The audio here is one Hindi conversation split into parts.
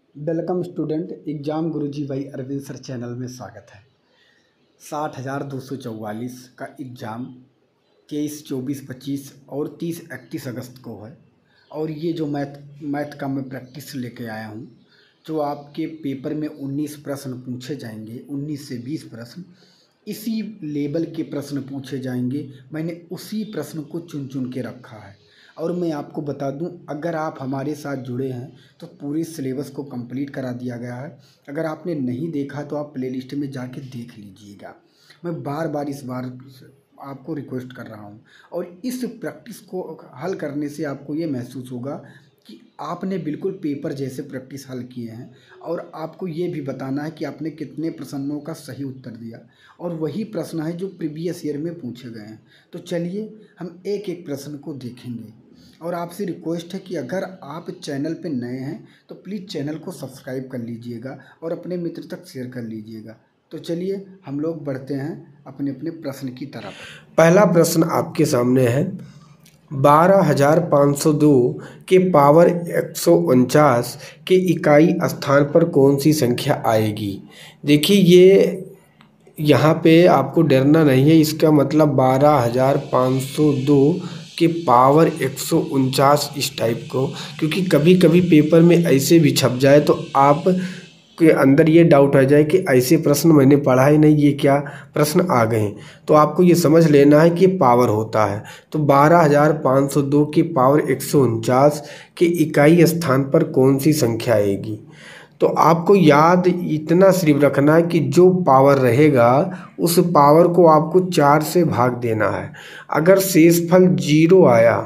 वेलकम स्टूडेंट, एग्ज़ाम गुरुजी भाई अरविंद सर चैनल में स्वागत है। 60,244 का एग्ज़ाम 23, 24, 25 और 30, 31 अगस्त को है। और ये जो मैथ का मैं प्रैक्टिस लेके आया हूँ, जो आपके पेपर में 19 प्रश्न पूछे जाएंगे, 19 से 20 प्रश्न इसी लेवल के प्रश्न पूछे जाएंगे। मैंने उसी प्रश्न को चुन चुन के रखा है। और मैं आपको बता दूं, अगर आप हमारे साथ जुड़े हैं तो पूरे सिलेबस को कंप्लीट करा दिया गया है। अगर आपने नहीं देखा तो आप प्लेलिस्ट में जाके देख लीजिएगा। मैं बार बार इस बार आपको रिक्वेस्ट कर रहा हूं। और इस प्रैक्टिस को हल करने से आपको ये महसूस होगा कि आपने बिल्कुल पेपर जैसे प्रैक्टिस हल किए हैं। और आपको ये भी बताना है कि आपने कितने प्रश्नों का सही उत्तर दिया, और वही प्रश्न है जो प्रीवियस ईयर में पूछे गए हैं। तो चलिए हम एक एक प्रश्न को देखेंगे। और आपसे रिक्वेस्ट है कि अगर आप चैनल पे नए हैं तो प्लीज़ चैनल को सब्सक्राइब कर लीजिएगा और अपने मित्र तक शेयर कर लीजिएगा। तो चलिए हम लोग बढ़ते हैं अपने अपने प्रश्न की तरफ। पहला प्रश्न आपके सामने है, 12,502 के पावर 149 के इकाई स्थान पर कौन सी संख्या आएगी। देखिए, ये यहाँ पे आपको डरना नहीं है। इसका मतलब 12,502 के पावर 149 इस टाइप को, क्योंकि कभी कभी पेपर में ऐसे भी छप जाए तो आप के अंदर ये डाउट आ जाए कि ऐसे प्रश्न मैंने पढ़ा ही नहीं, ये क्या प्रश्न आ गए हैं। तो आपको ये समझ लेना है कि ये पावर होता है। तो 12,502 के पावर 149 के इकाई स्थान पर कौन सी संख्या आएगी। तो आपको याद इतना सिर्फ रखना है कि जो पावर रहेगा उस पावर को आपको 4 से भाग देना है। अगर शेषफल 0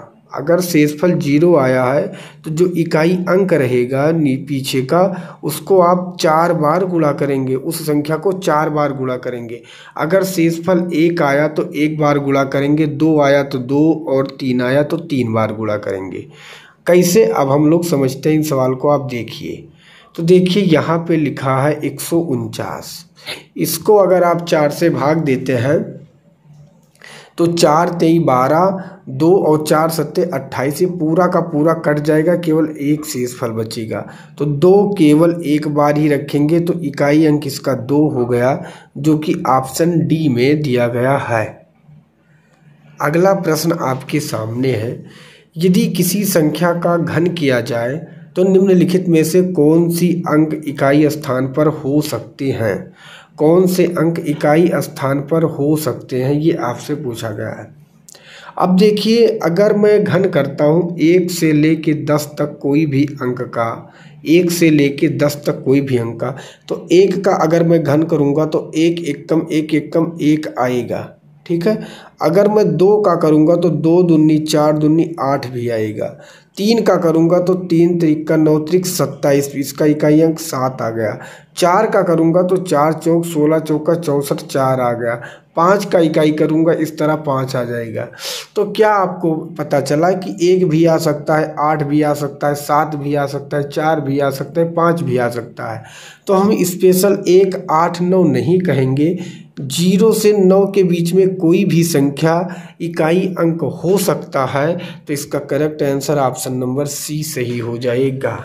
आया है तो जो इकाई अंक रहेगा पीछे का, उसको आप 4 बार गुणा करेंगे, उस संख्या को 4 बार गुणा करेंगे। अगर शेषफल 1 आया तो 1 बार गुणा करेंगे, 2 आया तो 2, और 3 आया तो 3 बार गुणा करेंगे। कैसे, अब हम लोग समझते हैं इन सवाल को। आप देखिए, तो देखिए यहाँ पे लिखा है 149। इसको अगर आप 4 से भाग देते हैं तो 4 तेई 12, 2 और 4 सत्ते 28, ये पूरा का पूरा कट जाएगा, केवल एक शेषफल बचेगा। तो 2 केवल एक बार ही रखेंगे, तो इकाई अंक इसका 2 हो गया, जो कि ऑप्शन डी में दिया गया है। अगला प्रश्न आपके सामने है, यदि किसी संख्या का घन किया जाए तो निम्नलिखित में से कौन सी अंक इकाई स्थान पर हो सकते हैं। कौन से अंक इकाई स्थान पर हो सकते हैं, ये आपसे पूछा गया है। अब देखिए, अगर मैं घन करता हूँ 1 से लेके 10 तक कोई भी अंक का, 1 से लेके 10 तक कोई भी अंक का, तो 1 का अगर मैं घन करूँगा तो 1 एकम 1 एकम 1 आएगा, ठीक है। अगर मैं 2 का करूँगा तो 2 दूनी 4 दूनी 8 भी आएगा। 3 का करूँगा तो 3 त्रिका 9 त्रिक 27, इसका इकाई अंक 7 आ गया। 4 का करूँगा तो 4 चौक 16 चौका 64, 4 आ गया। 5 का इकाई करूँगा, इस तरह 5 आ जाएगा। तो क्या आपको पता चला कि 1 भी आ सकता है, 8 भी आ सकता है, 7 भी आ सकता है, 4 भी आ सकता है, 5 भी आ सकता है। तो हम स्पेशल 1, 8, 9 नहीं कहेंगे। 0 से 9 के बीच में कोई भी संख्या इकाई अंक हो सकता है। तो इसका correct answer option number C सही हो जाएगा।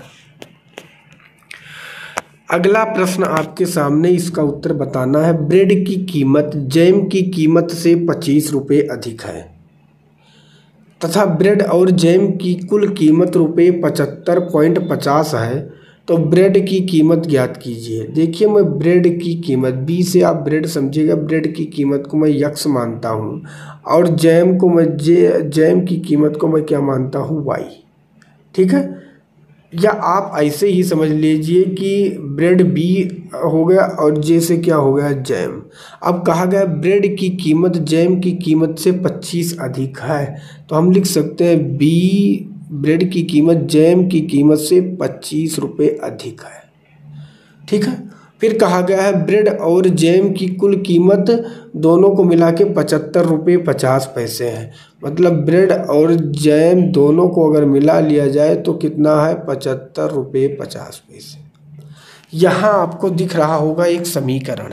अगला प्रश्न आपके सामने, इसका उत्तर बताना है। ब्रेड की कीमत जैम की कीमत से 25 रुपये अधिक है तथा ब्रेड और जैम की कुल कीमत रुपये 75.50 है, तो ब्रेड की कीमत ज्ञात कीजिए। देखिए, मैं ब्रेड की कीमत, बी से आप ब्रेड समझिएगा, ब्रेड की कीमत को मैं यक्स मानता हूँ, और जैम को मैं जैम की कीमत को मैं क्या मानता हूँ, वाई, ठीक है। या आप ऐसे ही समझ लीजिए कि ब्रेड बी हो गया और जे से क्या हो गया, जैम। अब कहा गया ब्रेड की कीमत जैम की कीमत से 25 अधिक है, तो हम लिख सकते हैं बी, ब्रेड की कीमत जैम की कीमत से 25 रुपये अधिक है, ठीक है। फिर कहा गया है ब्रेड और जैम की कुल कीमत दोनों को मिला के 75 रुपये 50 पैसे है। मतलब ब्रेड और जैम दोनों को अगर मिला लिया जाए तो कितना है, 75 रुपये 50 पैसे। यहाँ आपको दिख रहा होगा एक समीकरण,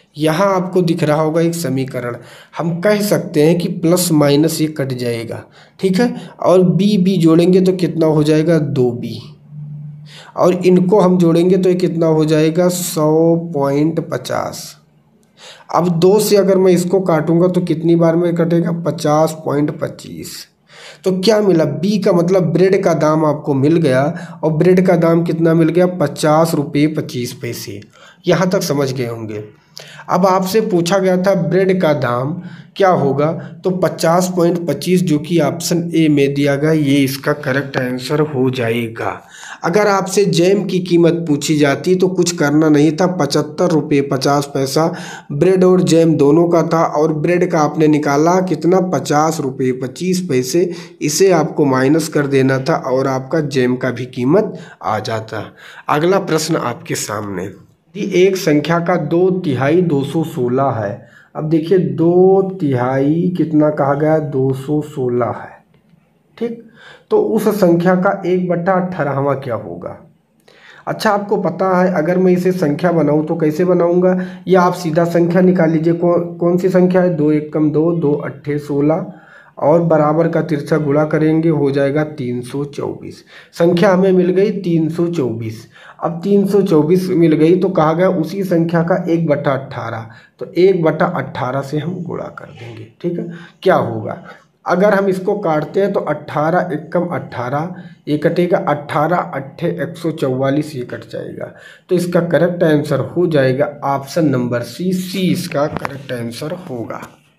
हम कह सकते हैं कि प्लस माइनस ये कट जाएगा, ठीक है। और बी जोड़ेंगे तो कितना हो जाएगा, 2b। और इनको हम जोड़ेंगे तो ये कितना हो जाएगा 100.50। अब 2 से अगर मैं इसको काटूंगा तो कितनी बार में कटेगा 50.25। तो क्या मिला, बी का मतलब ब्रेड का दाम आपको मिल गया। और ब्रेड का दाम कितना मिल गया 50 रुपये 25 पैसे। यहाँ तक समझ गए होंगे। अब आपसे पूछा गया था ब्रेड का दाम क्या होगा, तो 50.25 जो कि ऑप्शन ए में दिया गया, ये इसका करेक्ट आंसर हो जाएगा। अगर आपसे जैम की कीमत पूछी जाती तो कुछ करना नहीं था, 75 रुपये 50 पैसा ब्रेड और जैम दोनों का था, और ब्रेड का आपने निकाला कितना 50 रुपये 25 पैसे, इसे आपको माइनस कर देना था और आपका जैम का भी कीमत आ जाता। अगला प्रश्न आपके सामने, एक संख्या का 2/3 216 है। अब देखिए 2/3 कितना कहा गया 216 है, ठीक। तो उस संख्या का 1/18वां क्या होगा। अच्छा आपको पता है अगर मैं इसे संख्या बनाऊं तो कैसे बनाऊंगा, या आप सीधा संख्या निकाल लीजिए। कौन सी संख्या है, 2 एकम 2, 2 अट्ठे 16 और बराबर का तिरछा गुणा करेंगे हो जाएगा 324। संख्या हमें मिल गई 324। अब 324 मिल गई तो कहा गया उसी संख्या का 1/18, तो 1/18 से हम गुणा कर देंगे, ठीक है। क्या होगा, अगर हम इसको काटते हैं तो 18 एकम 18, ये कटेगा 18 अट्ठे 144, ये कट जाएगा। तो इसका करेक्ट आंसर हो जाएगा ऑप्शन नंबर सी इसका करेक्ट आंसर होगा।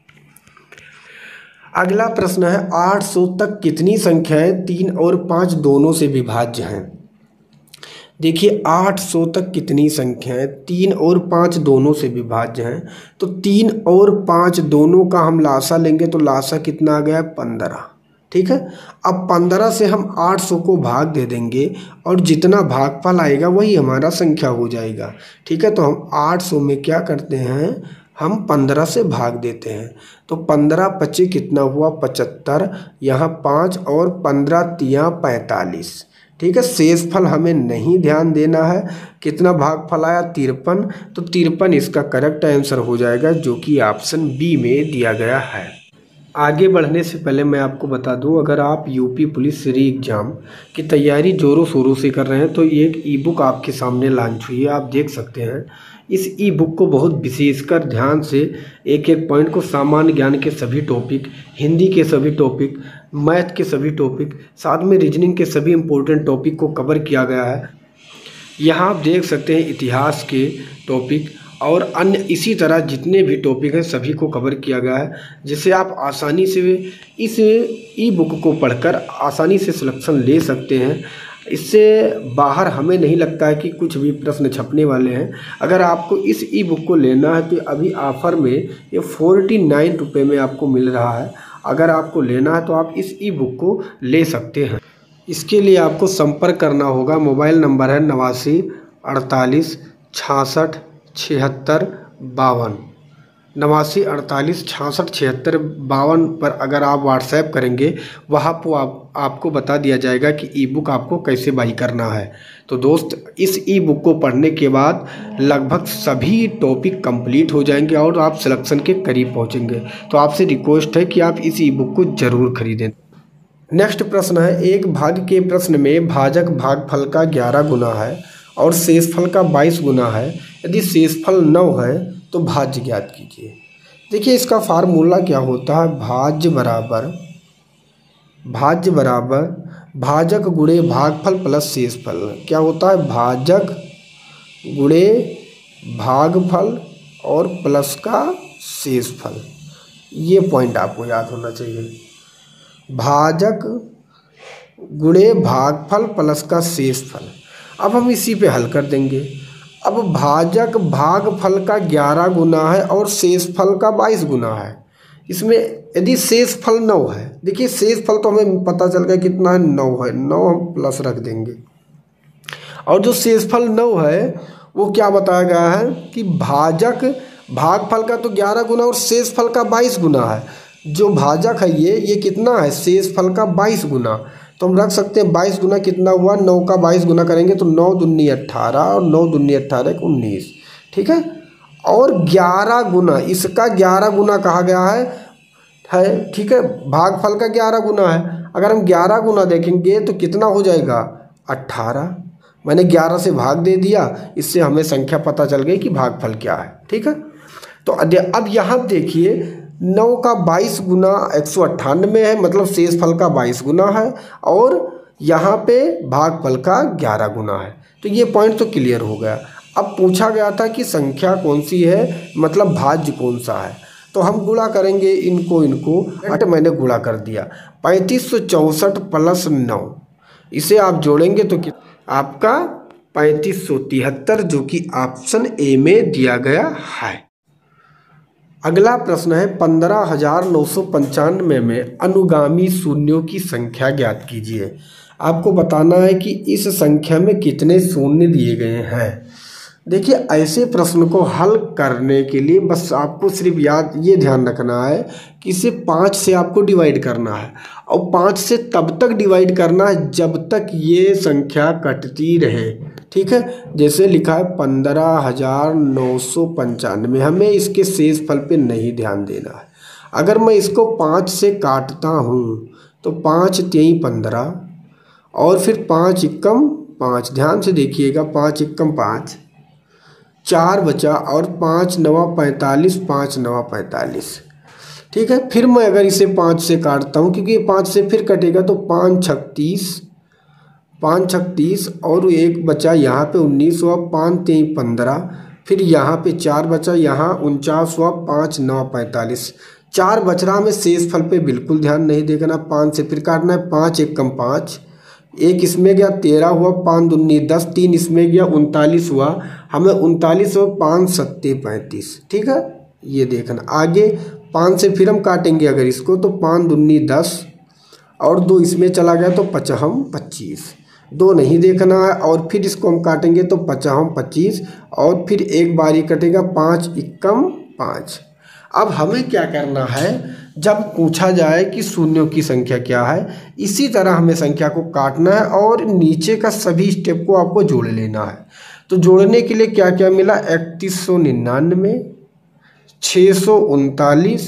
अगला प्रश्न है 800 तक कितनी संख्याएं 3 और 5 दोनों से विभाज्य हैं। देखिए 800 तक कितनी संख्याएं 3 और 5 दोनों से विभाज्य हैं, तो 3 और 5 दोनों का हम लासा लेंगे तो लासा कितना आ गया 15, ठीक है। अब 15 से हम 800 को भाग दे देंगे और जितना भागफल आएगा वही हमारा संख्या हो जाएगा, ठीक है। तो हम 800 में क्या करते हैं, हम 15 से भाग देते हैं, तो 15 पचे कितना हुआ 75, यहाँ 5 और 15 तिया 45, ठीक है। शेषफल हमें नहीं ध्यान देना है, कितना भागफल आया 53, तो 53 इसका करेक्ट आंसर हो जाएगा जो कि ऑप्शन बी में दिया गया है। आगे बढ़ने से पहले मैं आपको बता दूं, अगर आप यूपी पुलिस री एग्ज़ाम की तैयारी ज़ोरों शोरों से कर रहे हैं तो ये एक ई बुक आपके सामने लॉन्च हुई है, आप देख सकते हैं। इस ई बुक को बहुत विशेषकर ध्यान से एक एक पॉइंट को, सामान्य ज्ञान के सभी टॉपिक, हिंदी के सभी टॉपिक, मैथ के सभी टॉपिक, साथ में रीजनिंग के सभी इम्पोर्टेंट टॉपिक को कवर किया गया है। यहाँ आप देख सकते हैं इतिहास के टॉपिक और अन्य इसी तरह जितने भी टॉपिक हैं सभी को कवर किया गया है, जिससे आप आसानी से इस ई बुक को पढ़कर आसानी से सिलेक्शन ले सकते हैं। इससे बाहर हमें नहीं लगता है कि कुछ भी प्रश्न छपने वाले हैं। अगर आपको इस ई बुक को लेना है तो अभी ऑफ़र में ये 49 रुपये में आपको मिल रहा है। अगर आपको लेना है तो आप इस ई बुक को ले सकते हैं। इसके लिए आपको संपर्क करना होगा, मोबाइल नंबर है 89 48 66 76 52, 89 48 66 76 52 पर अगर आप व्हाट्सएप करेंगे वहाँ पर आपको बता दिया जाएगा कि ई बुक आपको कैसे बाई करना है। तो दोस्त इस ई बुक को पढ़ने के बाद लगभग सभी टॉपिक कंप्लीट हो जाएंगे और आप सिलेक्शन के करीब पहुँचेंगे। तो आपसे रिक्वेस्ट है कि आप इस ई बुक को ज़रूर खरीदें। नेक्स्ट प्रश्न है, एक भाग के प्रश्न में भाजक भागफल का 11 गुना है और शेषफल का 22 गुना है। यदि शेषफल 9 है तो भाज्य ज्ञात कीजिए। देखिए इसका फार्मूला क्या होता है, भाज्य बराबर भाजक गुणे भागफल प्लस शेषफल। क्या होता है, भाजक गुणे भागफल और प्लस का शेषफल। ये पॉइंट आपको याद होना चाहिए, भाजक गुणे भागफल प्लस का शेषफल। अब हम इसी पे हल कर देंगे। अब भाजक भागफल का 11 गुना है और शेषफल का 22 गुना है। इसमें यदि शेषफल 9 है, देखिए शेषफल तो हमें पता चल गया कितना है 9 है, 9 हम प्लस रख देंगे। और जो शेषफल 9 है वो क्या बताया गया है कि भाजक भागफल का तो 11 गुना और शेषफल का 22 गुना है। जो भाजक है ये कितना है, शेषफल का 22 गुना। तो हम रख सकते हैं 22 गुना कितना हुआ, 9 का 22 गुना करेंगे तो 9 दूनी 18 और 9 दूनी 18 19, ठीक है। और 11 गुना, इसका 11 गुना कहा गया है, ठीक है। भागफल का 11 गुना है। अगर हम 11 गुना देखेंगे तो कितना हो जाएगा 18, मैंने 11 से भाग दे दिया, इससे हमें संख्या पता चल गई कि भागफल क्या है। ठीक है, तो अब यहाँ देखिए 9 का 22 गुना 198 है, मतलब शेषफल का 22 गुना है, और यहाँ पे भागफल का 11 गुना है। तो ये पॉइंट तो क्लियर हो गया। अब पूछा गया था कि संख्या कौन सी है, मतलब भाज्य कौन सा है। तो हम गुणा करेंगे इनको, मैंने गुणा कर दिया। 3564 प्लस 9, इसे आप जोड़ेंगे तो आपका 3573, जो कि ऑप्शन ए में दिया गया है। अगला प्रश्न है 15,995 में अनुगामी शून्यों की संख्या ज्ञात कीजिए। आपको बताना है कि इस संख्या में कितने शून्य दिए गए हैं। देखिए, ऐसे प्रश्न को हल करने के लिए बस आपको सिर्फ ये ध्यान रखना है कि इसे 5 से आपको डिवाइड करना है, और 5 से तब तक डिवाइड करना है जब तक ये संख्या कटती रहे। ठीक है, जैसे लिखा है 15,995, हमें इसके शेषफल पे नहीं ध्यान देना है। अगर मैं इसको 5 से काटता हूँ तो 5 3 15, और फिर 5 एकम 5, ध्यान से देखिएगा, 5 एकम 5, 4 बचा, और 5 9 45, 5 9 45। ठीक है, फिर मैं अगर इसे 5 से काटता हूँ, क्योंकि 5 से फिर कटेगा, तो 5 36, और एक बचा यहाँ पे 19 हुआ, 5 3 15, फिर यहाँ पे 4 बचा, यहाँ 49 हुआ, 5 9 45। 4 बच रहा, हमें शेषफल पे बिल्कुल ध्यान नहीं देखना। 5 से फिर काटना है, 5 एकम 5, 1 इसमें गया, 13 हुआ, 5 दूनी 10, 3 इसमें गया, 39 हुआ, हमें 39 हुआ, 5 7 35। ठीक है, ये देखना। आगे 5 से फिर हम काटेंगे अगर इसको, तो 5 दूनी 10, और 2 इसमें चला गया, तो 5 25, 2 नहीं देखना है, और फिर इसको हम काटेंगे तो 5 25, और फिर एक बार ही कटेगा, 5 एकम 5। अब हमें क्या करना है, जब पूछा जाए कि शून्यों की संख्या क्या है, इसी तरह हमें संख्या को काटना है, और नीचे का सभी स्टेप को आपको जोड़ लेना है। तो जोड़ने के लिए क्या क्या मिला, 3199, 639,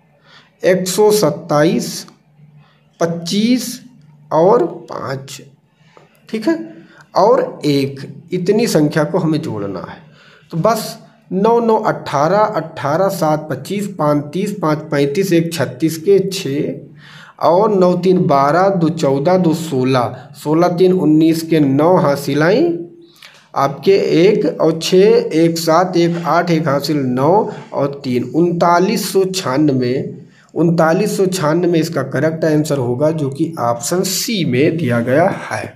127, 25 और 5। ठीक है, और 1, इतनी संख्या को हमें जोड़ना है। तो बस 9 9 18, 18 7 25, 5 30, 5 35, 1 36 के 6, और 9 3 12, 2 14, 2 16, 16 3 19 के 9 हासिल आई आपके 1, और 6 1 7 1 8, 1 हासिल 9, और 3 3996 इसका करेक्ट आंसर होगा, जो कि ऑप्शन सी में दिया गया है।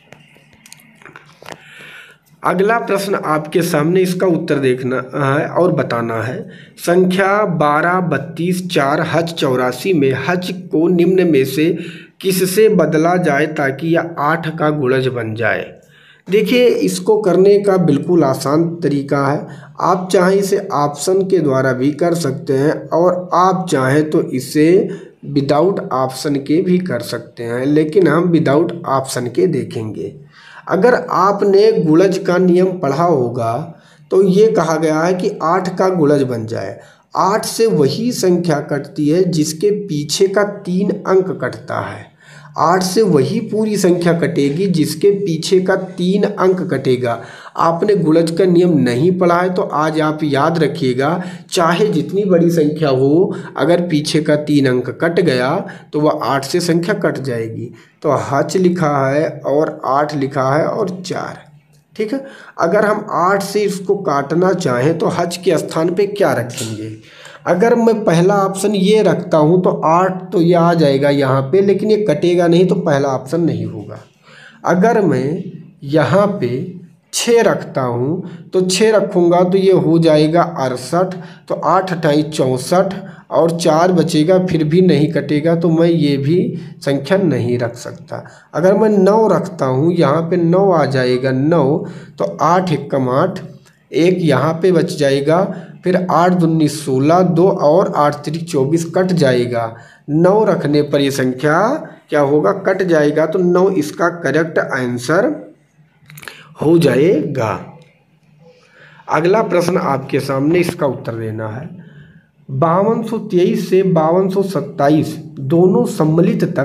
अगला प्रश्न आपके सामने, इसका उत्तर देखना है और बताना है। संख्या 12 32 4 हज 84 में हज को निम्न में से किससे बदला जाए ताकि यह 8 का गुणज बन जाए। देखिए, इसको करने का बिल्कुल आसान तरीका है। आप चाहें इसे ऑप्शन के द्वारा भी कर सकते हैं, और आप चाहें तो इसे विदाउट ऑप्शन के भी कर सकते हैं, लेकिन हम विदाउट ऑप्शन के देखेंगे। अगर आपने गुणज का नियम पढ़ा होगा तो ये कहा गया है कि 8 का गुणज बन जाए। 8 से वही संख्या कटती है जिसके पीछे का 3 अंक कटता है। 8 से वही पूरी संख्या कटेगी जिसके पीछे का 3 अंक कटेगा। आपने गुणज का नियम नहीं पढ़ा है तो आज आप याद रखिएगा, चाहे जितनी बड़ी संख्या हो, अगर पीछे का 3 अंक कट गया तो वह 8 से संख्या कट जाएगी। तो हच लिखा है और 8 लिखा है और 4। ठीक है, अगर हम 8 से इसको काटना चाहें तो हच के स्थान पे क्या रखेंगे। अगर मैं पहला ऑप्शन ये रखता हूँ तो 8 तो ये आ जाएगा यहाँ पे, लेकिन ये कटेगा नहीं तो पहला ऑप्शन नहीं होगा। अगर मैं यहाँ पे 6 रखता हूँ तो 6 रखूँगा तो ये हो जाएगा 68, तो 8 28 64 और 4 बचेगा, फिर भी नहीं कटेगा, तो मैं ये भी संख्या नहीं रख सकता। अगर मैं 9 रखता हूँ, यहाँ पे 9 आ जाएगा 9, तो 8 एकम 8, 1 यहाँ पे बच जाएगा, फिर 8 दूनी 16, 2 और 8 3 24 कट जाएगा। 9 रखने पर ये संख्या क्या होगा, कट जाएगा, तो 9 इसका करेक्ट आंसर हो जाएगा। अगला प्रश्न आपके सामने, इसका उत्तर देना है। 5223 से 5227 दोनों सम्मिलित तक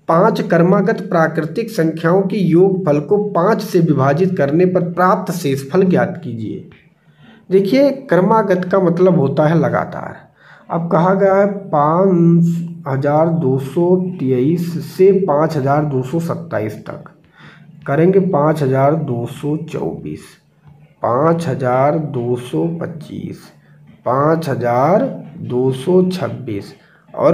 5 क्रमागत प्राकृतिक संख्याओं की योगफल को 5 से विभाजित करने पर प्राप्त शेषफल ज्ञात कीजिए। देखिए, क्रमागत का मतलब होता है लगातार। अब कहा गया है 5223 से 5227 तक करेंगे। 5224, 5225, 5226 और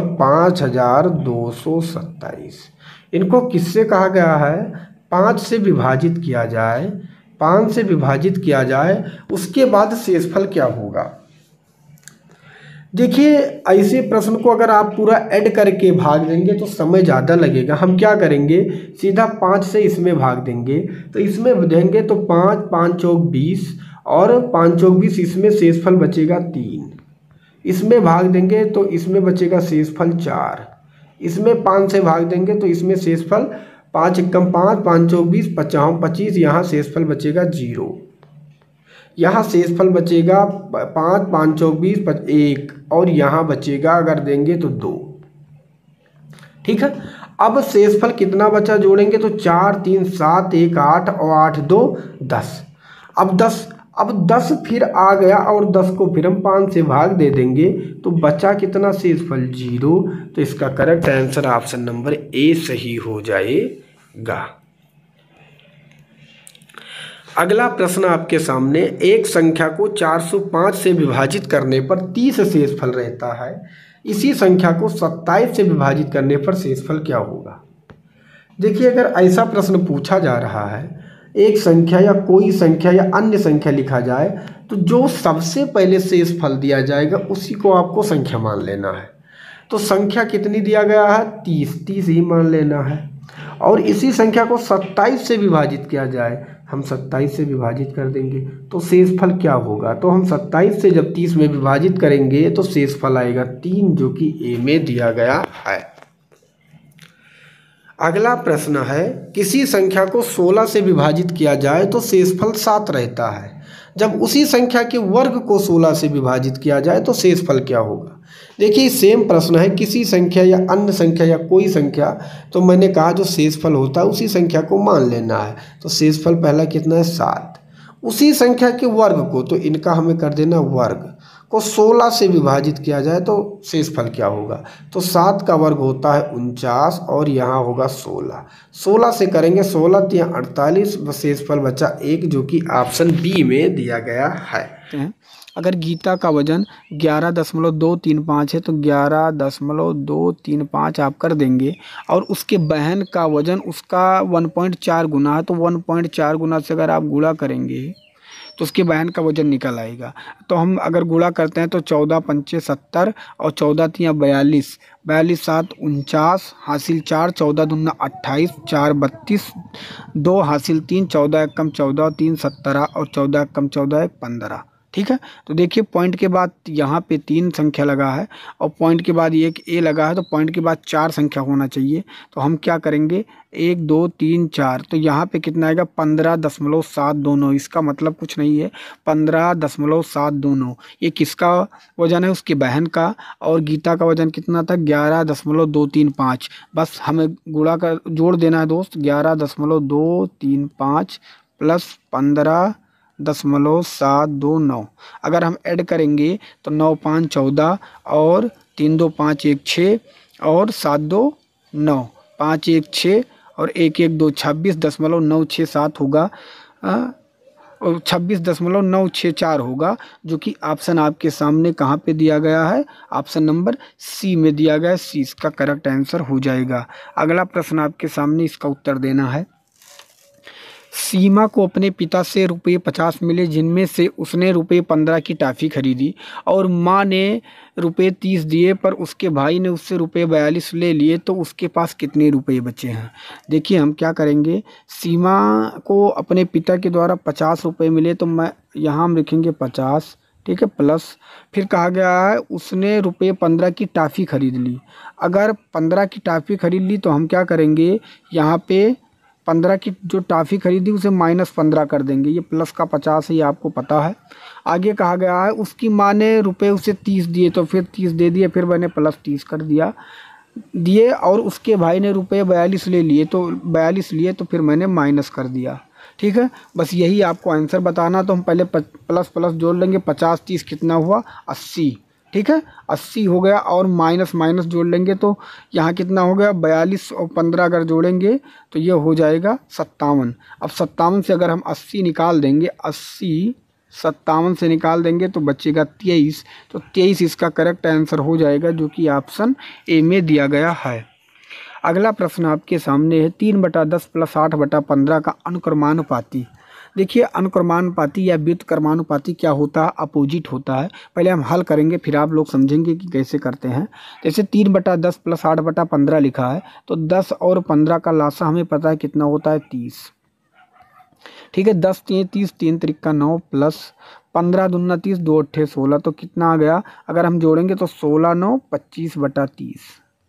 5227, इनको किससे कहा गया है? 5 से विभाजित किया जाए। 5 से विभाजित किया जाए, उसके बाद शेषफल क्या होगा? देखिए, ऐसे प्रश्न को अगर आप पूरा ऐड करके भाग देंगे तो समय ज़्यादा लगेगा। हम क्या करेंगे, सीधा 5 से इसमें भाग देंगे। तो इसमें देंगे तो 5 5 चौक 20 और 5 चौक 20, इसमें शेषफल बचेगा 3। इसमें भाग देंगे तो इसमें बचेगा शेषफल 4। इसमें 5 से भाग देंगे तो इसमें शेषफल 5 एकम 5, 5 चौक 20, 5 25, यहाँ शेषफल बचेगा 0। यहाँ शेषफल बचेगा 5 5 चौक 20, 1 और यहाँ बचेगा अगर देंगे तो 2। ठीक है, अब शेषफल कितना बचा जोड़ेंगे तो 4 3 7 1 8 और 8 2 10। अब 10 फिर आ गया और 10 को फिर हम 5 से भाग दे देंगे तो बचा कितना? शेषफल 0। तो इसका correct answer option number A सही हो जाएगा। अगला प्रश्न आपके सामने, एक संख्या को 405 से विभाजित करने पर 30 शेषफल रहता है, इसी संख्या को 27 से विभाजित करने पर शेषफल क्या होगा? देखिए, अगर ऐसा प्रश्न पूछा जा रहा है, एक संख्या या कोई संख्या या अन्य संख्या लिखा जाए तो जो सबसे पहले शेषफल दिया जाएगा उसी को आपको संख्या मान लेना है। तो संख्या कितनी दिया गया है? 30 ही मान लेना है। और इसी संख्या को 27 से विभाजित किया जाए, हम 27 से विभाजित कर देंगे तो शेषफल क्या होगा? तो हम 27 से जब 30 में विभाजित करेंगे तो शेषफल आएगा 3, जो कि ए में दिया गया है। अगला प्रश्न है, किसी संख्या को 16 से विभाजित किया जाए तो शेषफल 7 रहता है, जब उसी संख्या के वर्ग को 16 से विभाजित किया जाए तो शेषफल क्या होगा? देखिए, सेम प्रश्न है, किसी संख्या या अन्य संख्या या कोई संख्या, तो मैंने कहा जो शेषफल होता है उसी संख्या को मान लेना है। तो शेषफल पहला कितना है? 7। उसी संख्या के वर्ग को, तो इनका हमें कर देना वर्ग, को 16 से विभाजित किया जाए तो शेषफल क्या होगा? तो 7 का वर्ग होता है 49 और यहाँ होगा 16। 16 से करेंगे 16 3 48, शेषफल बचा 1, जो कि ऑप्शन बी में दिया गया है। अगर गीता का वजन 11.235 है तो 11.235 आप कर देंगे, और उसके बहन का वजन उसका 1.4 गुना है तो 1.4 गुना से अगर आप गुणा करेंगे तो उसके बहन का वजन निकल आएगा। तो हम अगर गुणा करते हैं तो 14 पंचे 70 और 14 तियाँ 42, 42 7 49, हासिल 4, 14 दूना 28, 4 32, 2 हासिल 3, 14 एकम 14, 3 17 और 14 एकम 14 15। ठीक है, तो देखिए पॉइंट के बाद यहाँ पे 3 संख्या लगा है और पॉइंट के बाद एक ए लगा है, तो पॉइंट के बाद 4 संख्या होना चाहिए। तो हम क्या करेंगे, 1 2 3 4, तो यहाँ पे कितना आएगा? 15.729। इसका मतलब कुछ नहीं है, 15.729 ये किसका वजन है? उसके बहन का। और गीता का वजन कितना था? 11.235। बस हमें गुणा कर जोड़ देना है दोस्त, 11.235 प्लस 15.729। अगर हम ऐड करेंगे तो 9 5 14 और 3 2 5 1 6 और 7 2 9, 5 1 6 और 1 1 2 26.967 होगा, और 26.964 होगा, जो कि ऑप्शन आपके सामने कहाँ पे दिया गया है? ऑप्शन नंबर सी में दिया गया है। सी इसका करेक्ट आंसर हो जाएगा। अगला प्रश्न आपके सामने, इसका उत्तर देना है। सीमा को अपने पिता से रुपये 50 मिले, जिनमें से उसने रुपये 15 की टॉफ़ी खरीदी, और माँ ने रुपये 30 दिए, पर उसके भाई ने उससे रुपये 42 ले लिए, तो उसके पास कितने रुपये बचे हैं? देखिए, हम क्या करेंगे, सीमा को अपने पिता के द्वारा 50 रुपये मिले, तो मैं यहाँ हम लिखेंगे 50, ठीक है, प्लस फिर कहा गया है उसने रुपये 15 की टॉफ़ी खरीद ली। अगर 15 की टॉफ़ी खरीद ली तो हम क्या करेंगे, यहाँ पे 15 की जो टॉफ़ी खरीदी उसे -15 कर देंगे। ये प्लस का 50 है, ये आपको पता है। आगे कहा गया है उसकी माँ ने रुपये उसे 30 दिए, तो फिर 30 दे दिए, फिर मैंने प्लस 30 कर दिया। दिए और उसके भाई ने रुपये 42 ले लिए, तो 42 लिए तो फिर मैंने माइनस कर दिया। ठीक है, बस यही आपको आंसर बताना। तो हम पहले प्लस प्लस जोड़ लेंगे, 50 30 कितना हुआ 80। ठीक है, 80 हो गया और माइनस माइनस जोड़ लेंगे तो यहाँ कितना हो गया 42 और 15 अगर जोड़ेंगे तो ये हो जाएगा 57। अब 57 से अगर हम 80 निकाल देंगे, 80 57 से निकाल देंगे तो बचेगा 23। तो 23 इसका करेक्ट आंसर हो जाएगा, जो कि ऑप्शन ए में दिया गया है। अगला प्रश्न आपके सामने है 3/10 + 8/15 का अनुक्रमानुपाती। देखिए, अनुक्रमानुपाती या व्युत्क्रमानुपाती क्या होता है, अपोजिट होता है। पहले हम हल करेंगे फिर आप लोग समझेंगे कि कैसे करते हैं। जैसे 3/10 + 8/15 लिखा है, तो 10 और 15 का लासा हमें पता है कितना होता है 30। ठीक है, 10 3 30, 3 त्रिका 9 प्लस 15 दूना 30, 2 अट्ठे 16, तो कितना आ गया, अगर हम जोड़ेंगे तो 16 9 25/30।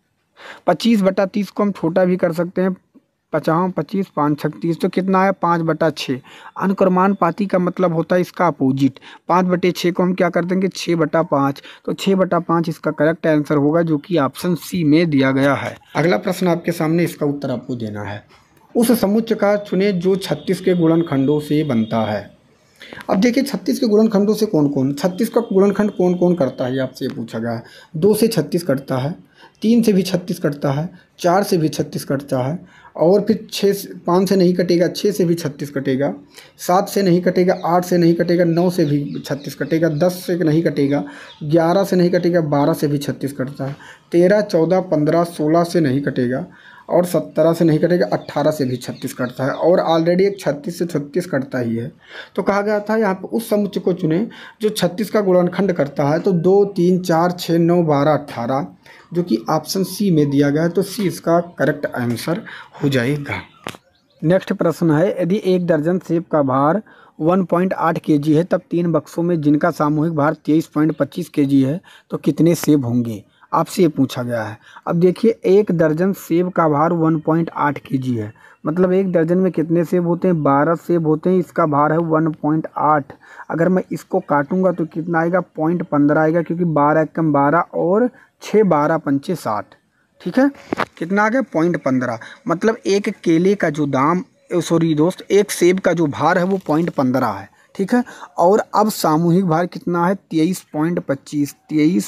25/30 को हम छोटा भी कर सकते हैं, 50 25 5 36, तो कितना आया 5/6। अनुक्रमानुपाती का मतलब होता है इसका अपोजिट। 5/6 को हम क्या कर देंगे 6/5, तो 6/5 इसका करेक्ट आंसर होगा, जो कि ऑप्शन सी में दिया गया है। अगला प्रश्न आपके सामने, इसका उत्तर आपको देना है। उस समुच्चय का चुने जो 36 के गुणनखंडों से बनता है। अब देखिए 36 के गुणनखंडों से कौन कौन, 36 का गुणनखंड कौन कौन करता है, आपसे पूछा गया है। 2 से 36 कटता है, 3 से भी 36 कटता है, 4 से भी 36 कटता है, और फिर 5 से नहीं कटेगा, 6 से भी 36 कटेगा, 7 से नहीं कटेगा, 8 से नहीं कटेगा, 9 से भी 36 कटेगा, 10 से नहीं कटेगा, 11 से नहीं कटेगा, 12 से भी 36 कटता है, 13 14 15 16 से नहीं कटेगा, और 17 से नहीं कटेगा, 18 से भी 36 कटता है, और ऑलरेडी एक 36 से 36 कटता ही है। तो कहा गया था यहाँ पर उस समुच्चय को चुने जो 36 का गुणनखंड करता है। तो 2 3 4 6 9 12 18, जो कि ऑप्शन सी में दिया गया है, तो सी इसका करेक्ट आंसर हो जाएगा। नेक्स्ट प्रश्न है, यदि 1 दर्जन सेब का भार 1.8 kg है, तब 3 बक्सों में जिनका सामूहिक भार 23.25 kg है, तो कितने सेब होंगे, आपसे ये पूछा गया है। अब देखिए 1 दर्जन सेब का भार 1.8 kg है, मतलब 1 दर्जन में कितने सेब होते हैं 12 सेब होते हैं, इसका भार है 1.8। अगर मैं इसको काटूंगा तो कितना आएगा 0.15 आएगा, क्योंकि 12 एकम 12 और 6 12 पंचे 60। ठीक है, कितना आ गया 0.15, मतलब एक केले का जो दाम, सॉरी दोस्त, एक सेब का जो भार है वो 0.15 है। ठीक है, और अब सामूहिक भार कितना है 23.25,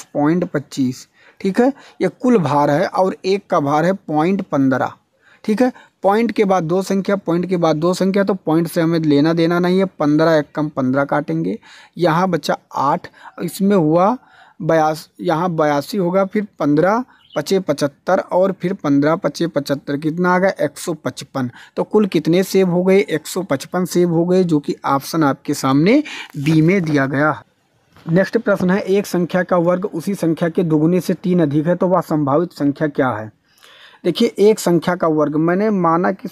23.25। ठीक है, ये कुल भार है और एक का भार है 0.15। ठीक है, पॉइंट के बाद 2 संख्या, पॉइंट के बाद 2 संख्या, तो पॉइंट से हमें लेना देना नहीं है। 15 एकम 15 काटेंगे, यहाँ बचा 8, इसमें हुआ 82, यहाँ 82 होगा, फिर 15 पचे 75, और फिर 15 पचे 75, कितना आ गया 155। तो कुल कितने सेब हो गए 155 सेब हो गए, जो कि ऑप्शन आपके सामने बी में दिया गया है। नेक्स्ट प्रश्न है, एक संख्या का वर्ग उसी संख्या के दुगुने से 3 अधिक है, तो वह संभावित संख्या क्या है। देखिए, एक संख्या का वर्ग, मैंने माना कि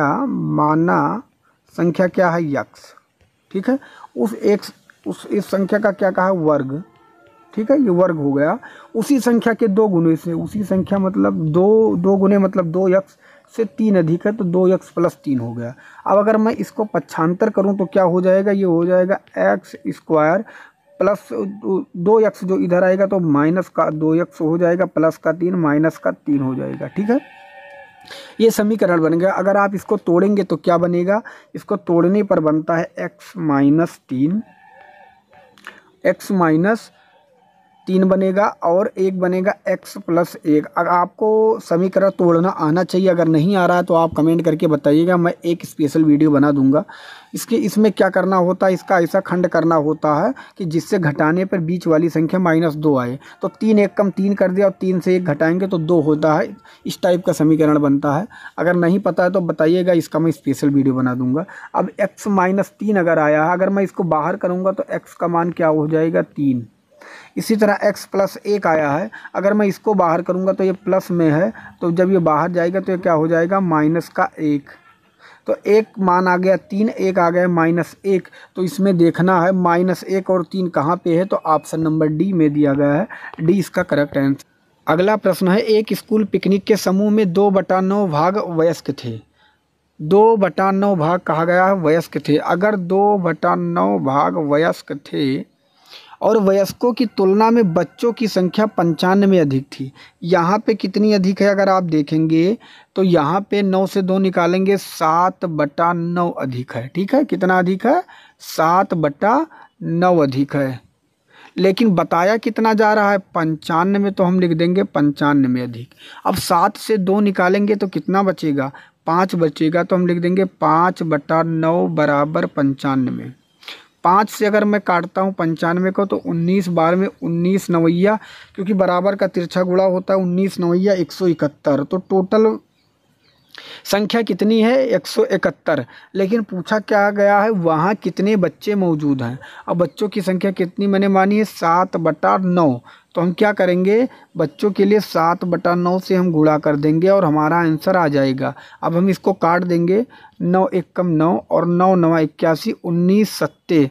संख्या क्या है यक्स। ठीक है, इस संख्या का क्या कहा है वर्ग। ठीक है, ये वर्ग हो गया उसी संख्या के 2 गुने से। उसी संख्या मतलब 2 गुने मतलब 2x से 3 अधिक है, तो 2x + 3 हो गया। अब अगर मैं इसको पक्षांतर करूं तो क्या हो जाएगा, ये हो जाएगा x² प्लस 2x, जो इधर आएगा तो माइनस का 2x हो जाएगा, प्लस का 3 माइनस का 3 हो जाएगा। ठीक है, ये समीकरण बन गया। अगर आप इसको तोड़ेंगे तो क्या बनेगा, इसको तोड़ने पर बनता है x - 3 बनेगा, और एक बनेगा x + 1। अगर आपको समीकरण तोड़ना आना चाहिए, अगर नहीं आ रहा है तो आप कमेंट करके बताइएगा, मैं एक स्पेशल वीडियो बना दूंगा। इसमें क्या करना होता है, इसका ऐसा खंड करना होता है कि जिससे घटाने पर बीच वाली संख्या -2 आए। तो 3 एकम 3 कर दिया, और 3 से 1 घटाएंगे तो 2 होता है। इस टाइप का समीकरण बनता है। अगर नहीं पता है तो बताइएगा, इसका मैं स्पेशल वीडियो बना दूंगा। अब x - 3 अगर आया है, अगर मैं इसको बाहर करूँगा तो x का मान क्या हो जाएगा 3। इसी तरह x + 1 आया है, अगर मैं इसको बाहर करूंगा तो ये प्लस में है, तो जब ये बाहर जाएगा तो ये क्या हो जाएगा -1। तो एक मान आ गया 3, एक आ गया -1। तो इसमें देखना है -1 और 3 कहाँ पे है, तो ऑप्शन नंबर डी में दिया गया है, डी इसका करेक्ट आंसर। अगला प्रश्न है, एक स्कूल पिकनिक के समूह में 2/9 भाग वयस्क थे। 2/9 भाग कहा गया है वयस्क थे। अगर 2/9 भाग वयस्क थे और वयस्कों की तुलना में बच्चों की संख्या 95 अधिक थी। यहाँ पे कितनी अधिक है अगर आप देखेंगे तो यहाँ पे 9 से 2 निकालेंगे 7/9 अधिक है। ठीक है, कितना अधिक है? 7/9 अधिक है। लेकिन बताया कितना जा रहा है? 95, तो हम लिख देंगे 95 अधिक। अब 7 से 2 निकालेंगे तो कितना बचेगा? 5 बचेगा, तो हम लिख देंगे 5/9 बराबर 95। 5 से अगर मैं काटता हूँ 95 को तो 19 बार में 19 नवैया, क्योंकि बराबर का तिरछा गुणा होता है, 19 नवैया 171, तो टोटल संख्या कितनी है? 171। लेकिन पूछा क्या गया है वहाँ कितने बच्चे मौजूद हैं। अब बच्चों की संख्या कितनी मैंने मानी है? 7/9। तो हम क्या करेंगे? बच्चों के लिए 7/9 से हम गुणा कर देंगे और हमारा आंसर आ जाएगा। अब हम इसको काट देंगे, 9 एकम 9 और 9 9 81, 19 सत्ते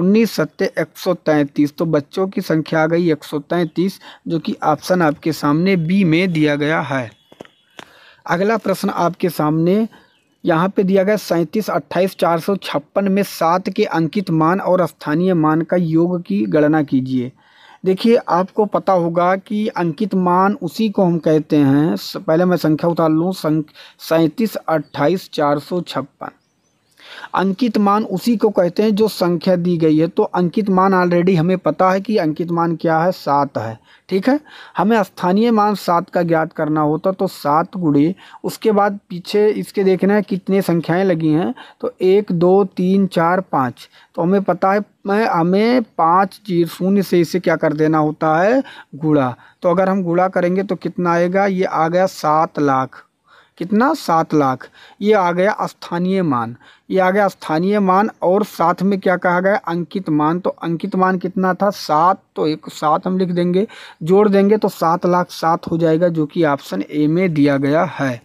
133। तो बच्चों की संख्या आ गई 133, जो कि ऑप्शन आपके सामने बी में दिया गया है। अगला प्रश्न आपके सामने यहाँ पे दिया गया 37, 28, 456 में 7 के अंकित मान और स्थानीय मान का योग की गणना कीजिए। देखिए आपको पता होगा कि अंकित मान उसी को हम कहते हैं, पहले मैं संख्या उतार लूँ, 37, 28, 456। अंकित मान उसी को कहते हैं जो संख्या दी गई है। तो अंकित मान ऑलरेडी हमें पता है कि अंकित मान क्या है? 7 है। ठीक है, हमें स्थानीय मान 7 का ज्ञात करना होता तो 7 गुणे उसके बाद पीछे इसके देखना है कितने संख्याएं लगी हैं, तो 1 2 3 4 5। तो हमें पता है हमें 5 0 से इसे क्या कर देना होता है? गुणा। तो अगर हम गुणा करेंगे तो कितना आएगा? ये आ गया 7 लाख। कितना? 7 लाख। ये आ गया स्थानीय मान, ये आ गया स्थानीय मान, और साथ में क्या कहा गया? अंकित मान। तो अंकित मान कितना था? 7। तो एक 7 हम लिख देंगे, जोड़ देंगे तो 7,07,000 हो जाएगा, जो कि ऑप्शन ए में दिया गया है।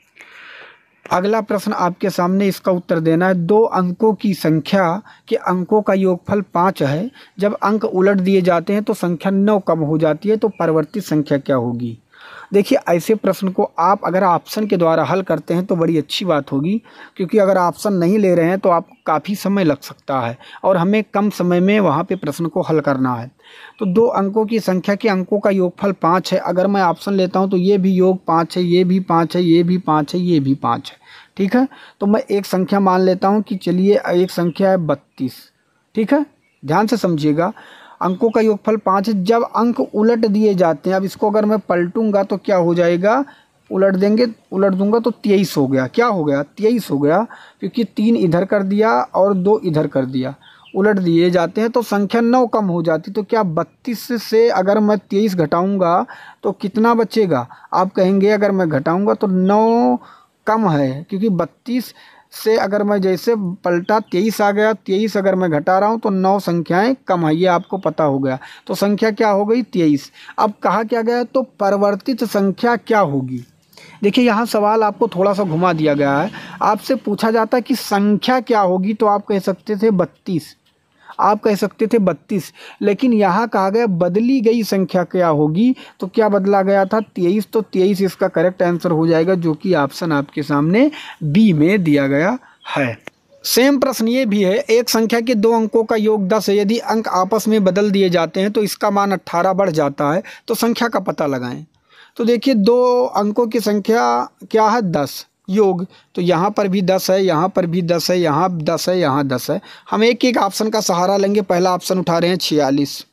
अगला प्रश्न आपके सामने, इसका उत्तर देना है। 2 अंकों की संख्या के अंकों का योगफल 5 है। जब अंक उलट दिए जाते हैं तो संख्या 9 कम हो जाती है, तो परिवर्तित संख्या क्या होगी? देखिए ऐसे प्रश्न को आप अगर ऑप्शन के द्वारा हल करते हैं तो बड़ी अच्छी बात होगी, क्योंकि अगर ऑप्शन नहीं ले रहे हैं तो आपको काफ़ी समय लग सकता है और हमें कम समय में वहाँ पे प्रश्न को हल करना है। तो 2 अंकों की संख्या के अंकों का योगफल 5 है। अगर मैं ऑप्शन लेता हूँ तो ये भी योग 5 है, ये भी 5 है, ये भी 5 है, ये भी 5 है। ठीक है, तो मैं एक संख्या मान लेता हूँ कि चलिए एक संख्या है 32। ठीक है, ध्यान से समझिएगा, अंकों का योगफल 5 है। जब अंक उलट दिए जाते हैं, अब इसको अगर मैं पलटूंगा तो क्या हो जाएगा? उलट दूंगा तो 23 हो गया। क्या हो गया? 23 हो गया, क्योंकि 3 इधर कर दिया और 2 इधर कर दिया। उलट दिए जाते हैं तो संख्या 9 कम हो जाती। तो क्या 32 से अगर मैं 23 घटाऊंगा तो कितना बचेगा? आप कहेंगे अगर मैं घटाऊंगा तो 9 कम है, क्योंकि 32 से अगर मैं जैसे पलटा 23 आ गया, 23 अगर मैं घटा रहा हूँ तो 9 संख्याएं कम है, ये आपको पता हो गया। तो संख्या क्या हो गई? 23। अब कहा क्या गया? तो परिवर्तित संख्या क्या होगी? देखिए यहाँ सवाल आपको थोड़ा सा घुमा दिया गया है। आपसे पूछा जाता है कि संख्या क्या होगी, तो आप कह सकते थे 32, आप कह सकते थे 32, लेकिन यहाँ कहा गया बदली गई संख्या क्या होगी, तो क्या बदला गया था? 23। तो 23 इसका करेक्ट आंसर हो जाएगा, जो कि ऑप्शन आपके सामने बी में दिया गया है। सेम प्रश्न ये भी है, एक संख्या के 2 अंकों का योग 10 है। यदि अंक आपस में बदल दिए जाते हैं तो इसका मान 18 बढ़ जाता है, तो संख्या का पता लगाएं। तो देखिए 2 अंकों की संख्या क्या है? 10 योग, तो यहाँ पर भी 10 है, यहाँ पर भी 10 है, यहाँ 10 है, यहाँ 10 है। हम एक एक ऑप्शन का सहारा लेंगे। पहला ऑप्शन उठा रहे हैं 46।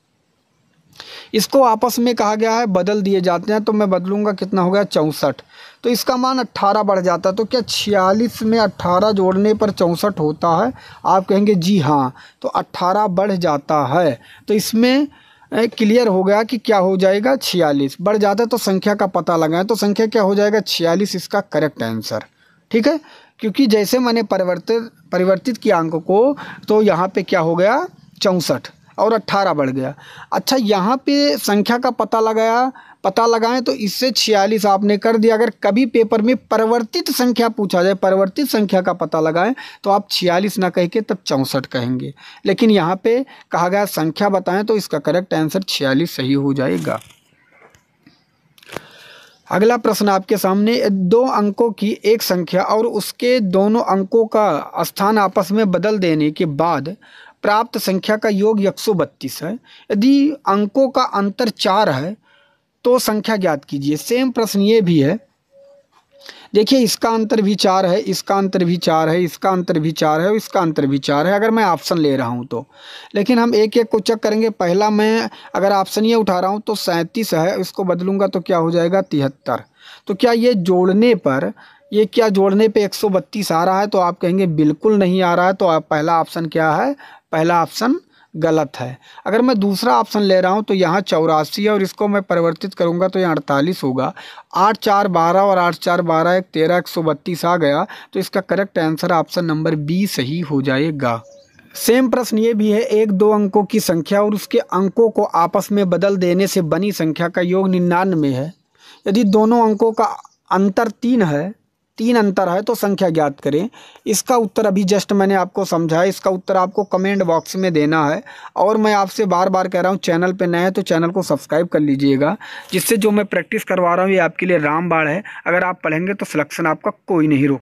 इसको आपस में कहा गया है बदल दिए जाते हैं, तो मैं बदलूंगा, कितना हो गया? 64। तो इसका मान 18 बढ़ जाता है। तो क्या 46 में 18 जोड़ने पर 64 होता है? आप कहेंगे जी हाँ, तो 18 बढ़ जाता है। तो इसमें क्लियर हो गया कि क्या हो जाएगा? 46 बढ़ जाता है। तो संख्या का पता लगाएं, तो संख्या क्या हो जाएगा? 46 इसका करेक्ट आंसर। ठीक है, क्योंकि जैसे मैंने परिवर्तित किया अंक को, तो यहाँ पे क्या हो गया? 64 और 18 बढ़ गया। अच्छा, यहाँ पे संख्या का पता लगाएं, तो इससे 46 आपने कर दिया। अगर कभी पेपर में परिवर्तित संख्या पूछा जाए, परिवर्तित संख्या का पता लगाएं, तो आप 46 ना कह के तब 64 कहेंगे। लेकिन यहाँ पे कहा गया संख्या बताएं, तो इसका करेक्ट आंसर 46 सही हो जाएगा। अगला प्रश्न आपके सामने, 2 अंकों की एक संख्या और उसके दोनों अंकों का स्थान आपस में बदल देने के बाद प्राप्त संख्या का योग 132 है। यदि अंकों का अंतर 4 है तो संख्या ज्ञात कीजिए। सेम प्रश्न ये भी है। देखिए इसका अंतर भी 4 है, इसका अंतर भी 4 है, इसका अंतर भी 4 है और इसका अंतर भी 4 है अगर मैं ऑप्शन ले रहा हूँ तो। लेकिन हम एक एक को चेक करेंगे। पहला मैं अगर ऑप्शन ये उठा रहा हूँ तो 37 है, इसको बदलूंगा तो क्या हो जाएगा 73। तो क्या ये जोड़ने पर, ये क्या जोड़ने पे 132 आ रहा है? तो आप कहेंगे बिल्कुल नहीं आ रहा है। तो आप पहला ऑप्शन क्या है? पहला ऑप्शन गलत है। अगर मैं दूसरा ऑप्शन ले रहा हूं तो यहाँ 84 है और इसको मैं परिवर्तित करूंगा तो यहाँ 48 होगा। 8 4 12 और 8 4 12 1 13 132 आ गया। तो इसका correct answer option number B सही हो जाएगा। सेम प्रश्न ये भी है। एक दो अंकों की संख्या और उसके अंकों को आपस में बदल देने से बनी संख्या का योग 99 है। यदि दोनों अंकों का अंतर 3 है, 3 अंतर है तो संख्या ज्ञात करें। इसका उत्तर अभी जस्ट मैंने आपको समझाया। इसका उत्तर आपको कमेंट बॉक्स में देना है। और मैं आपसे बार बार कह रहा हूँ, चैनल पे नए हैं तो चैनल को सब्सक्राइब कर लीजिएगा, जिससे जो मैं प्रैक्टिस करवा रहा हूँ ये आपके लिए रामबाण है। अगर आप पढ़ेंगे तो सिलेक्शन आपका कोई नहीं रोक